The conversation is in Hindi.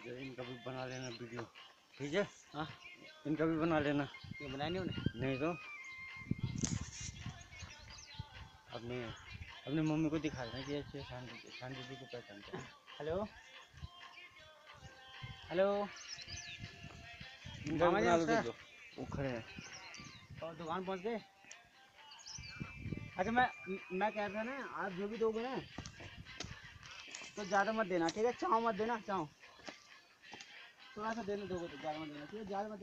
जो इनका भी बना लेना वीडियो, ठीक है? हाँ, इनका भी बना लेना। ये बनाया नहीं उन्हें? नहीं तो अपने अपनी मम्मी को दिखा देना कि अच्छे शांति जी को पहचानते हैं। हेलो हेलो, इनका भी बना लो वीडियो। वो खड़े हैं और दुकान पहुंच गए। अच्छा मैं कह रहा था ना, आप जो भी दोगे ना तो ज़्यादा मत देना, ठीक है? चाव मत देना, चाव थोड़ा सा देना दोगे तो ज़्यादा मत देना, ठीक है? ज़्यादा मत